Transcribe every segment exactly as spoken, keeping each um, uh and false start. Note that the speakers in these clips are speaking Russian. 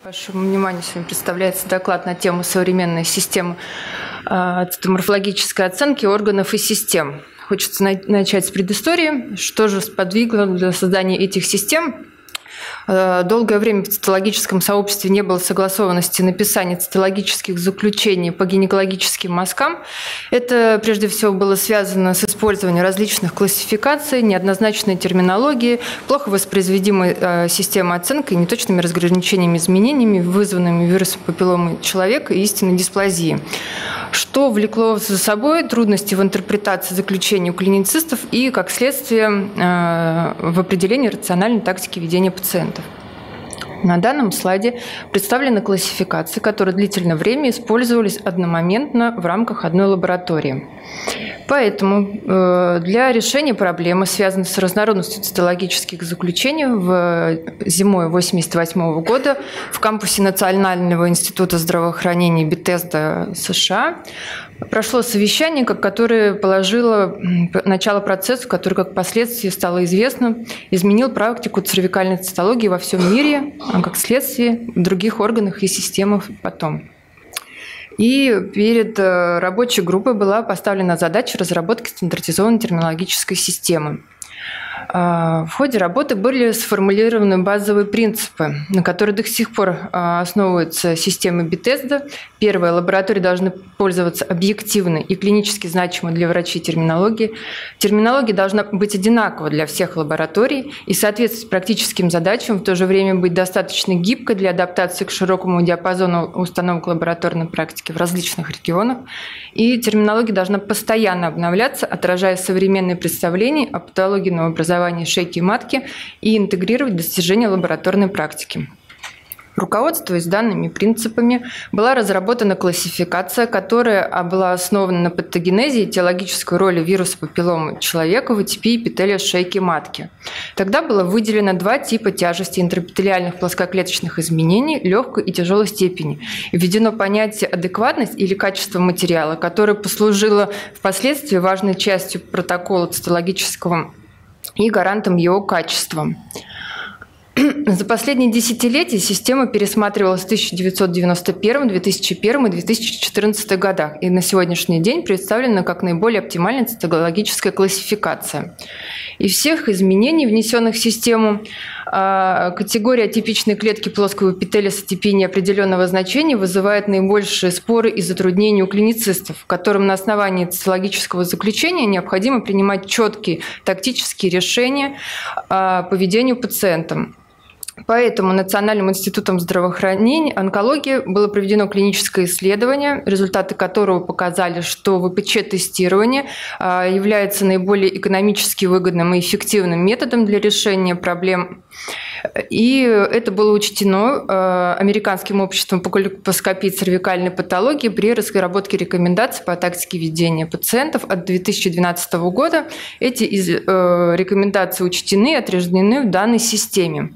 Вашему вниманию сегодня представляется доклад на тему «Современная система цитоморфологической оценки органов и систем». Хочется начать с предыстории. Что же сподвигло для создания этих систем? Долгое время в цитологическом сообществе не было согласованности написания цитологических заключений по гинекологическим мазкам. Это прежде всего было связано с использованием различных классификаций, неоднозначной терминологии, плохо воспроизводимой системы оценки и неточными разграничениями изменениями, вызванными вирусом папилломы человека и истинной дисплазии, что влекло за собой трудности в интерпретации заключений у клиницистов и, как следствие, в определении рациональной тактики ведения пациентов. На данном слайде представлены классификации, которые длительное время использовались одномоментно в рамках одной лаборатории. Поэтому для решения проблемы, связанной с разнородностью цитологических заключений, в зимой восемьдесят восьмого года в кампусе Национального института здравоохранения Бетезда, США, прошло совещание, которое положило начало процессу, который, как впоследствии стало известно, изменил практику цервикальной цитологии во всем мире, а как следствие в других органах и системах потом. И перед рабочей группой была поставлена задача разработки стандартизованной терминологической системы. В ходе работы были сформулированы базовые принципы, на которые до сих пор основывается система Бетезда. Первое. Лаборатории должны пользоваться объективной и клинически значимой для врачей терминологией. Терминология должна быть одинакова для всех лабораторий и соответствовать практическим задачам, в то же время быть достаточно гибкой для адаптации к широкому диапазону установок лабораторной практики в различных регионах. И терминология должна постоянно обновляться, отражая современные представления о патологии новообразования шейки и матки и интегрировать достижения лабораторной практики. Руководствуясь данными принципами, была разработана классификация, которая была основана на патогенезе и этиологической роли вируса папилломы человека в атипии эпителия шейки матки. Тогда было выделено два типа тяжести интраэпителиальных плоскоклеточных изменений легкой и тяжелой степени. Введено понятие адекватность или качество материала, которое послужило впоследствии важной частью протокола цитологического и гарантом его качества. За последние десятилетия система пересматривалась в тысяча девятьсот девяносто первом, две тысячи первом и две тысячи четырнадцатом годах и на сегодняшний день представлена как наиболее оптимальная цитологическая классификация. Из всех изменений, внесенных в систему, категория атипичной клетки плоского эпителия с атипией неопределенного значения вызывает наибольшие споры и затруднения у клиницистов, которым на основании цитологического заключения необходимо принимать четкие тактические решения по поведению пациентам. Поэтому Национальным институтом здравоохранения онкологии было проведено клиническое исследование, результаты которого показали, что вэ пэ че-тестирование является наиболее экономически выгодным и эффективным методом для решения проблем. И это было учтено Американским обществом по кольпоскопии цервикальной патологии при разработке рекомендаций по тактике ведения пациентов от две тысячи двенадцатого года. Эти рекомендации учтены и отражены в данной системе.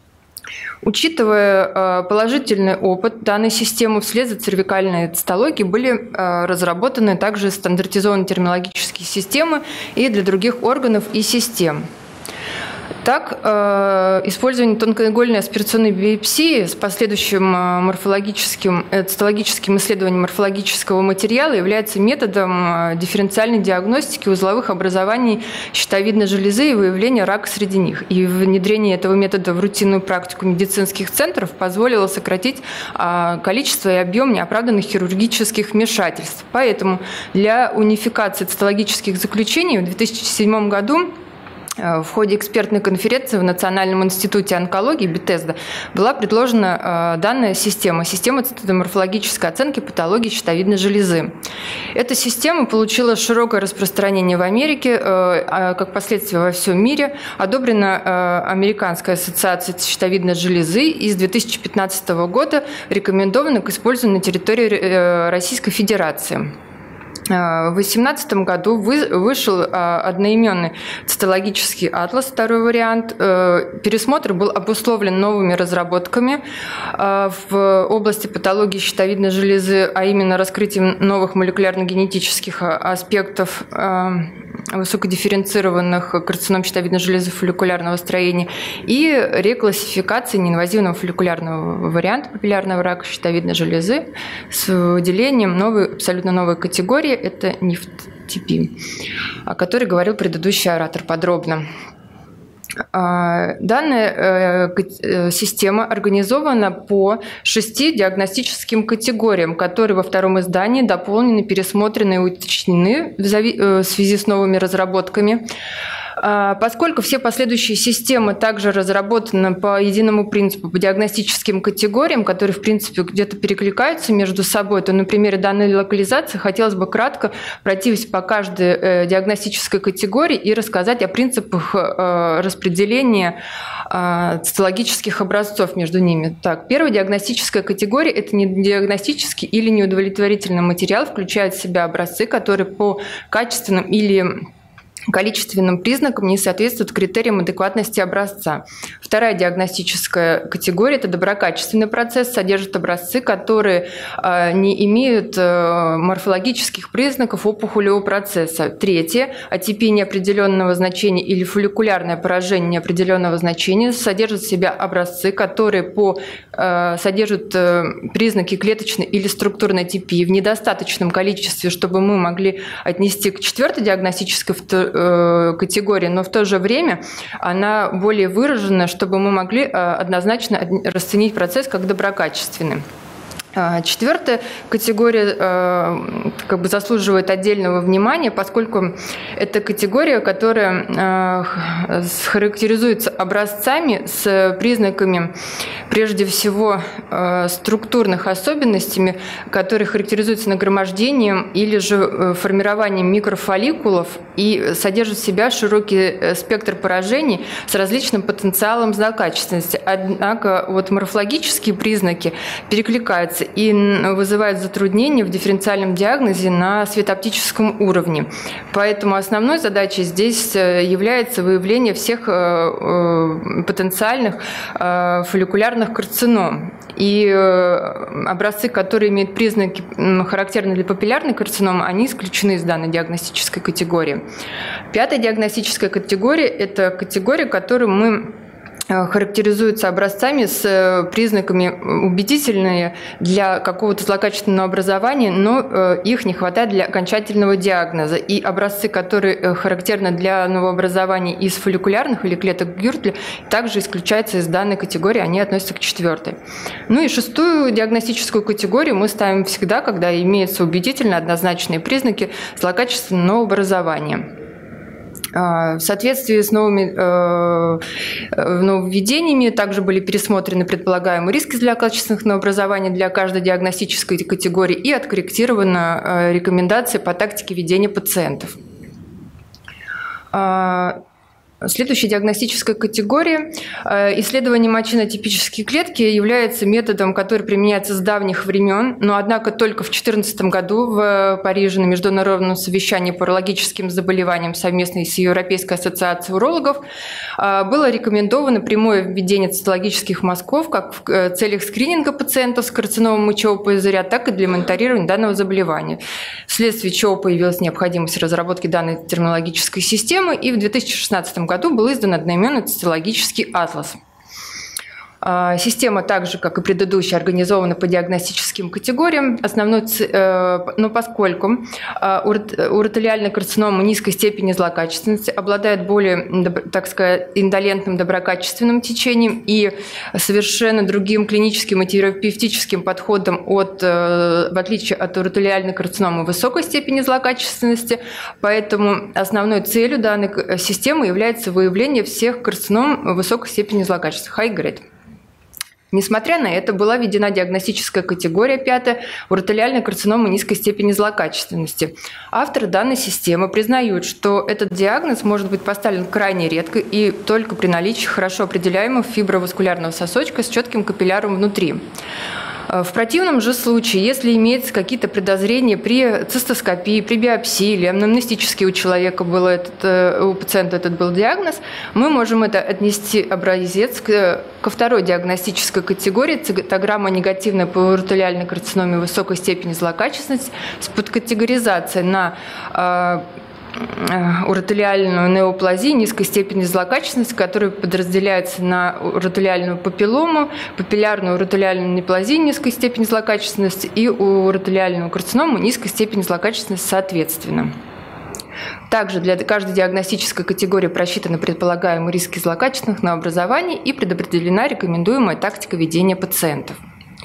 Учитывая положительный опыт данной системы, вслед за цервикальной цитологией были разработаны также стандартизованные терминологические системы и для других органов и систем. Так, использование тонкоигольной аспирационной биопсии с последующим морфологическим, цитологическим исследованием морфологического материала является методом дифференциальной диагностики узловых образований щитовидной железы и выявления рака среди них. И внедрение этого метода в рутинную практику медицинских центров позволило сократить количество и объем неоправданных хирургических вмешательств. Поэтому для унификации цитологических заключений в две тысячи седьмом году в ходе экспертной конференции в Национальном институте онкологии Бетезда была предложена данная система, система цитоморфологической оценки патологии щитовидной железы. Эта система получила широкое распространение в Америке, как последствие во всем мире, одобрена Американской ассоциацией щитовидной железы и с две тысячи пятнадцатого года рекомендована к использованию на территории Российской Федерации. В две тысячи восемнадцатом году вышел одноименный цитологический атлас, второй вариант. Пересмотр был обусловлен новыми разработками в области патологии щитовидной железы, а именно раскрытием новых молекулярно-генетических аспектов высокодифференцированных карцином щитовидной железы фолликулярного строения и реклассификацией неинвазивного фолликулярного варианта папиллярного рака щитовидной железы с выделением новой, абсолютно новой категории. Это нефтипи, о которой говорил предыдущий оратор подробно. Данная система организована по шести диагностическим категориям, которые во втором издании дополнены, пересмотрены и уточнены в связи с новыми разработками. Поскольку все последующие системы также разработаны по единому принципу, по диагностическим категориям, которые, в принципе, где-то перекликаются между собой, то на примере данной локализации хотелось бы кратко пройтись по каждой диагностической категории и рассказать о принципах распределения цитологических образцов между ними. Так, первая диагностическая категория – это недиагностический или неудовлетворительный материал, включает в себя образцы, которые по качественным или количественным признакам не соответствуют критериям адекватности образца. Вторая диагностическая категория – это доброкачественный процесс, содержит образцы, которые не имеют морфологических признаков опухолевого процесса. Третья – атипия неопределенного значения или фолликулярное поражение неопределенного значения, содержит в себя образцы, которые по, содержат признаки клеточной или структурной атипии в недостаточном количестве, чтобы мы могли отнести к четвертой диагностической категории, но в то же время она более выражена, чтобы мы могли однозначно расценить процесс как доброкачественный. Четвертая категория как бы заслуживает отдельного внимания, поскольку это категория, которая характеризуется образцами с признаками, прежде всего, структурных особенностями, которые характеризуются нагромождением или же формированием микрофолликулов и содержат в себя широкий спектр поражений с различным потенциалом злокачественности. Однако вот морфологические признаки перекликаются и вызывает затруднения в дифференциальном диагнозе на светооптическом уровне. Поэтому основной задачей здесь является выявление всех потенциальных фолликулярных карцином. И образцы, которые имеют признаки, характерные для папиллярной карциномы, они исключены из данной диагностической категории. Пятая диагностическая категория – это категория, которую мы характеризуются образцами с признаками убедительные для какого-то злокачественного образования, но их не хватает для окончательного диагноза. И образцы, которые характерны для новообразований из фолликулярных или клеток Гюртля, также исключаются из данной категории, они относятся к четвертой. Ну и шестую диагностическую категорию мы ставим всегда, когда имеются убедительно однозначные признаки злокачественного новообразования. В соответствии с новыми э, нововведениями также были пересмотрены предполагаемые риски злокачественных новообразований для каждой диагностической категории и откорректирована э, рекомендация по тактике ведения пациентов. Следующая диагностическая категория – исследование мочи на типические клетки является методом, который применяется с давних времен, но однако только в две тысячи четырнадцатом году в Париже на Международном совещании по урологическим заболеваниям совместно с Европейской ассоциацией урологов было рекомендовано прямое введение цитологических мазков как в целях скрининга пациентов с карциномой мочевого пузыря, так и для мониторирования данного заболевания. Вследствие чего появилась необходимость разработки данной терминологической системы, и в две тысячи шестнадцатом году был издан одноименный цитологический атлас. Система, так же, как и предыдущая, организована по диагностическим категориям. Основной, но поскольку уротелиальная карцинома низкой степени злокачественности обладает более, так сказать, индолентным доброкачественным течением и совершенно другим клиническим и терапевтическим подходом, от, в отличие от уротелиальной карциномы высокой степени злокачественности, поэтому основной целью данной системы является выявление всех карцином высокой степени злокачественности, high-grade. Несмотря на это, была введена диагностическая категория пятая – уротелиальная карцинома низкой степени злокачественности. Авторы данной системы признают, что этот диагноз может быть поставлен крайне редко и только при наличии хорошо определяемого фиброваскулярного сосочка с четким капилляром внутри. В противном же случае, если имеются какие-то подозрения при цистоскопии, при биопсии или анамнестически у человека был этот, у пациента этот был диагноз, мы можем это отнести образец к, ко второй диагностической категории цитограмма негативная по уретелиальной карциноме высокой степени злокачественности с подкатегоризацией на уретелиальную неоплазию низкой степени злокачественности, которая подразделяется на уретелиальную папиллому, папиллярную уретелиальную неоплазию низкой степени злокачественности и уретелиальную карциному низкой степени злокачественности соответственно. Также для каждой диагностической категории просчитаны предполагаемые риски злокачественных новообразований и предопределена рекомендуемая тактика ведения пациентов.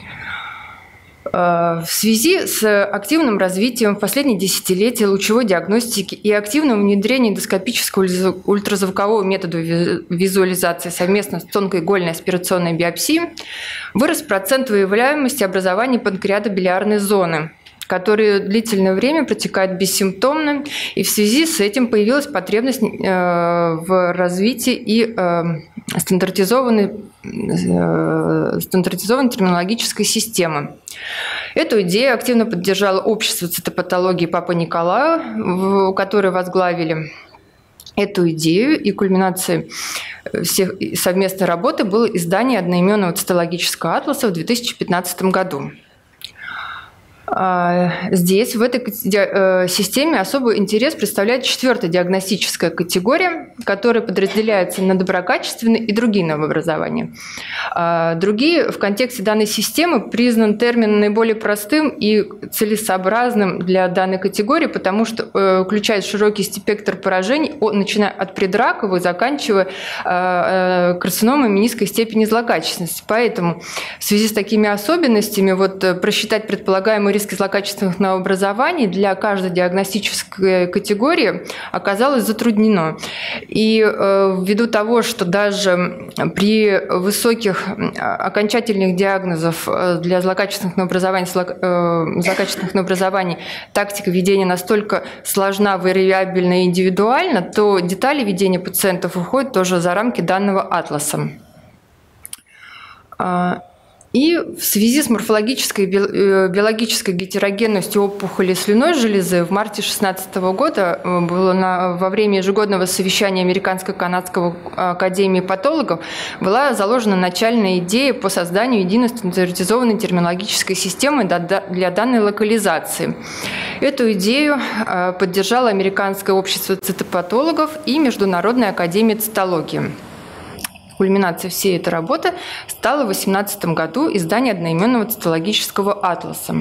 В связи с активным развитием в последние десятилетия лучевой диагностики и активным внедрением эндоскопического ультразвукового метода визуализации совместно с тонкоигольной аспирационной биопсией вырос процент выявляемости образований панкреатобилиарной зоны, которые длительное время протекают бессимптомно, и в связи с этим появилась потребность в развитии и стандартизованной, стандартизованной терминологической системы. Эту идею активно поддержало общество цитопатологии Папы Николая, которое возглавили эту идею, и кульминацией всех совместной работы было издание одноименного цитологического атласа в две тысячи пятнадцатом году. Здесь, в этой системе, особый интерес представляет четвертая диагностическая категория, которая подразделяется на доброкачественные и другие новообразования. Другие в контексте данной системы признан термин наиболее простым и целесообразным для данной категории, потому что включает широкий спектр поражений, начиная от предраковых, заканчивая карциномами низкой степени злокачественности. Поэтому в связи с такими особенностями вот, просчитать предполагаемый риск злокачественных новообразований для каждой диагностической категории оказалось затруднено. И э, ввиду того, что даже при высоких окончательных диагнозов для злокачественных новообразований, э, злокачественных новообразований тактика ведения настолько сложна, вариабельна и индивидуальна, то детали ведения пациентов уходят тоже за рамки данного атласа. И в связи с морфологической и биологической гетерогенностью опухоли слюнной железы в марте две тысячи шестнадцатого года было на, во время ежегодного совещания Американско-канадского академии патологов была заложена начальная идея по созданию единой стандартизованной терминологической системы для данной локализации. Эту идею поддержало Американское общество цитопатологов и Международная академия цитологии. Кульминацией всей этой работы стало в две тысячи восемнадцатом году издание одноименного цитологического атласа.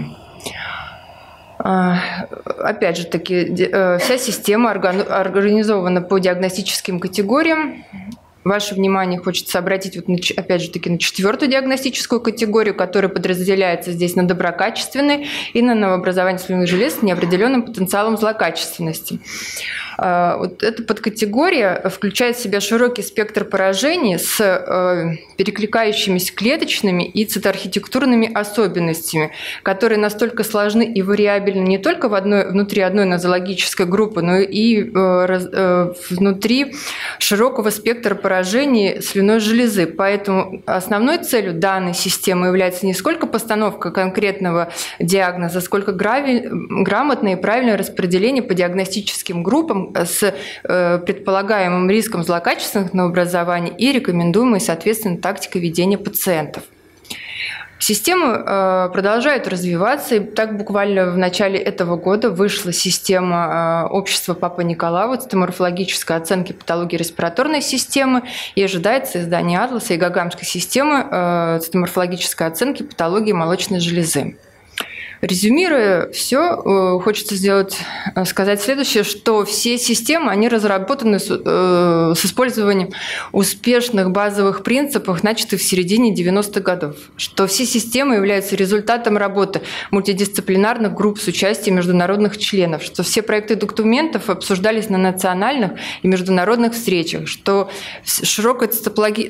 Опять же таки, вся система организована по диагностическим категориям. Ваше внимание хочется обратить, вот, опять же таки, на четвертую диагностическую категорию, которая подразделяется здесь на доброкачественные и на новообразование слюнных желез с неопределенным потенциалом злокачественности. Вот эта подкатегория включает в себя широкий спектр поражений с перекликающимися клеточными и цитоархитектурными особенностями, которые настолько сложны и вариабельны не только в одной, внутри одной нозологической группы, но и внутри широкого спектра поражений слюнной железы. Поэтому основной целью данной системы является не сколько постановка конкретного диагноза, сколько грамотное и правильное распределение по диагностическим группам с предполагаемым риском злокачественных новообразований и рекомендуемой, соответственно, тактикой ведения пациентов. Система продолжает развиваться, и так буквально в начале этого года вышла система общества Папы Николая цитоморфологической оценки патологии респираторной системы, и ожидается издание атласа и гагамской системы цитоморфологической оценки патологии молочной железы. Резюмируя все, хочется сделать, сказать следующее, что все системы, они разработаны с, э, с использованием успешных базовых принципов, начатых в середине девяностых годов, что все системы являются результатом работы мультидисциплинарных групп с участием международных членов, что все проекты документов обсуждались на национальных и международных встречах, что широкое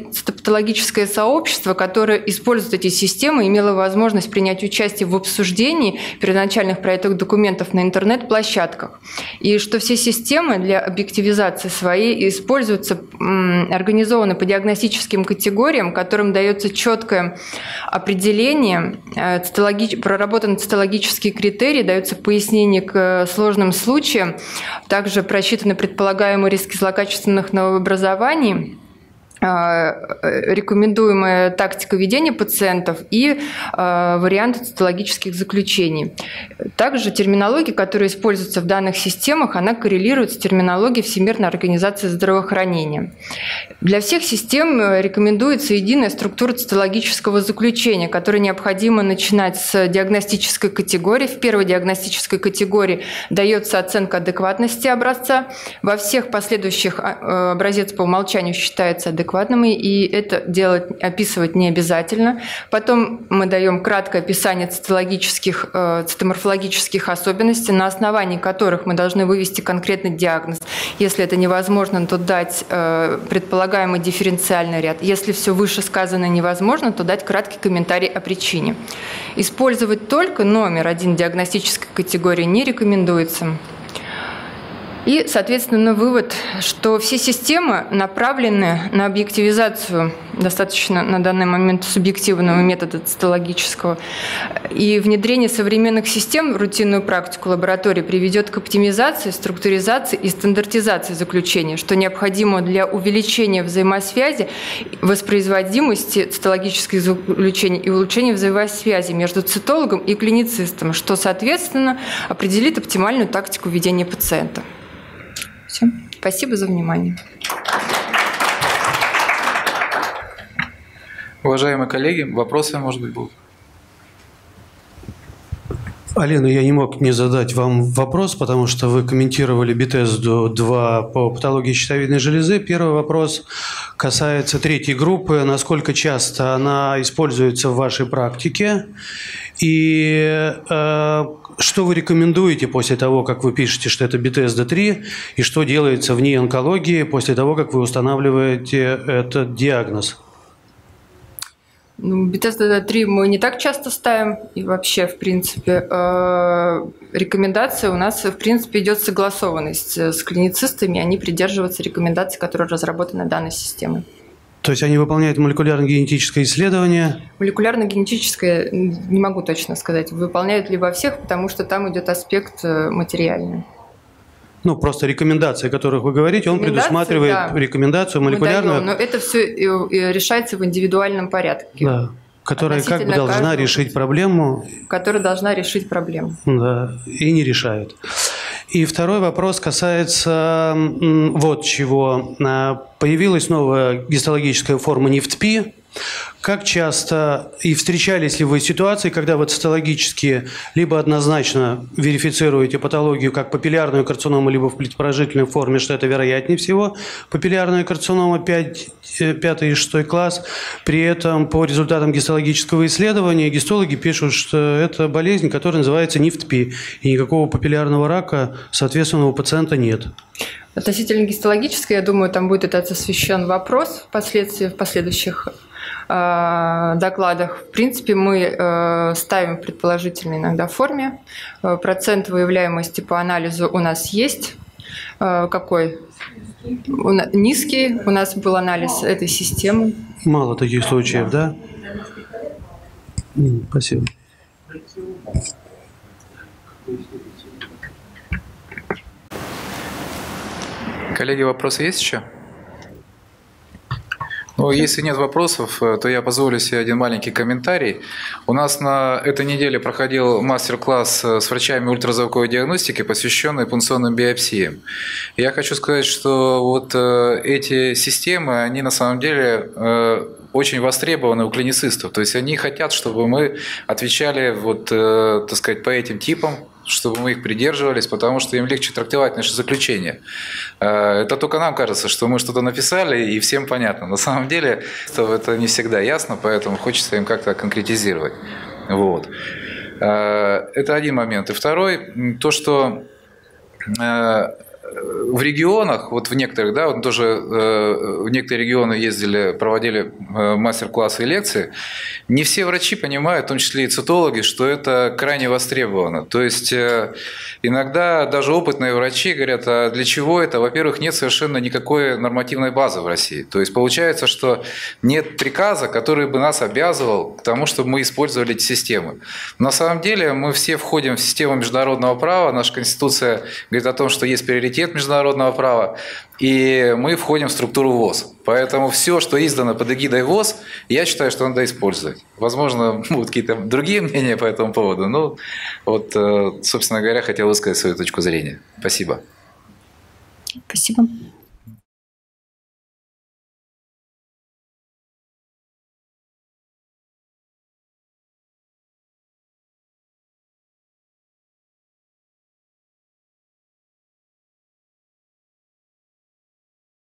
цитопатологическое сообщество, которое использует эти системы, имело возможность принять участие в обсуждении заключений, первоначальных проектах документов на интернет-площадках. И что все системы для объективизации своей используются, организованы по диагностическим категориям, которым дается четкое определение, проработаны цитологические критерии, даются пояснения к сложным случаям, также просчитаны предполагаемые риски злокачественных новообразований, рекомендуемая тактика ведения пациентов и э, варианты цитологических заключений. Также терминология, которая используется в данных системах, она коррелирует с терминологией Всемирной организации здравоохранения. Для всех систем рекомендуется единая структура цитологического заключения, которая необходимо начинать с диагностической категории. В первой диагностической категории дается оценка адекватности образца. Во всех последующих образец по умолчанию считается адекватным, и это делать, описывать не обязательно. Потом мы даем краткое описание цитологических, цитоморфологических особенностей, на основании которых мы должны вывести конкретный диагноз. Если это невозможно, то дать предполагаемый дифференциальный ряд. Если все вышесказанное невозможно, то дать краткий комментарий о причине. Использовать только номер один диагностической категории не рекомендуется. И, соответственно, вывод, что все системы направлены на объективизацию достаточно на данный момент субъективного метода цитологического. И внедрение современных систем в рутинную практику лаборатории приведет к оптимизации, структуризации и стандартизации заключения, что необходимо для увеличения взаимосвязи, воспроизводимости цитологических заключений и улучшения взаимосвязи между цитологом и клиницистом, что, соответственно, определит оптимальную тактику ведения пациента. Все. Спасибо за внимание. Уважаемые коллеги, вопросы, может быть, будут? Алена, я не мог не задать вам вопрос, потому что вы комментировали Bethesda два по патологии щитовидной железы. Первый вопрос касается третьей группы. Насколько часто она используется в вашей практике? И э, что вы рекомендуете после того, как вы пишете, что это Bethesda три, и что делается в ней онкологии после того, как вы устанавливаете этот диагноз? Ну, Bethesda три мы не так часто ставим, и вообще, в принципе, э, рекомендация у нас, в принципе, идет согласованность с клиницистами, они придерживаются рекомендаций, которые разработаны данной системой. То есть они выполняют молекулярно-генетическое исследование? Молекулярно-генетическое, не могу точно сказать, выполняют ли во всех, потому что там идет аспект материальный. Ну, просто рекомендации, о которых вы говорите, он предусматривает да. рекомендацию молекулярную. Но это все решается в индивидуальном порядке. Да. Которая как бы должна решить проблему. Которая должна решить проблему. Да, и не решает. И второй вопрос касается вот чего. Появилась новая гистологическая форма НИФТ-Пи. Как часто и встречались ли вы ситуации, когда вы цитологически либо однозначно верифицируете патологию как папиллярную карциному, либо в плетепрожительной форме, что это вероятнее всего папиллярная карцинома пятый и шестой класс, при этом по результатам гистологического исследования гистологи пишут, что это болезнь, которая называется НИФТ-Пи, и никакого папиллярного рака, соответственно, у пациента нет. Относительно гистологической, я думаю, там будет этот освещен вопрос впоследствии, в последующих э, докладах. В принципе, мы э, ставим в предположительной иногда форме. Э, процент выявляемости по анализу у нас есть. Э, какой? У нас, низкий. У нас был анализ этой системы. Мало таких случаев, да? Спасибо. Коллеги, вопросы есть еще? Ну, если нет вопросов, то я позволю себе один маленький комментарий. У нас на этой неделе проходил мастер-класс с врачами ультразвуковой диагностики, посвященный пункционным биопсиям. Я хочу сказать, что вот эти системы, они на самом деле очень востребованы у клиницистов. То есть они хотят, чтобы мы отвечали вот, так сказать, по этим типам, чтобы мы их придерживались, потому что им легче трактовать наши заключения. Это только нам кажется, что мы что-то написали и всем понятно. На самом деле это не всегда ясно, поэтому хочется им как-то конкретизировать. Вот. Это один момент. И второй, то, что в регионах, вот в некоторых, да, вот тоже в некоторые регионы ездили, проводили мастер-классы и лекции, не все врачи понимают, в том числе и цитологи, что это крайне востребовано. То есть иногда даже опытные врачи говорят, а для чего это? Во-первых, нет совершенно никакой нормативной базы в России. То есть получается, что нет приказа, который бы нас обязывал к тому, чтобы мы использовали эти системы. На самом деле мы все входим в систему международного права, наша Конституция говорит о том, что есть приоритет международного права, и мы входим в структуру ВОЗ. Поэтому все, что издано под эгидой ВОЗ, я считаю, что надо использовать. Возможно, будут какие-то другие мнения по этому поводу, но вот, собственно говоря, хотел высказать свою точку зрения. Спасибо. Спасибо.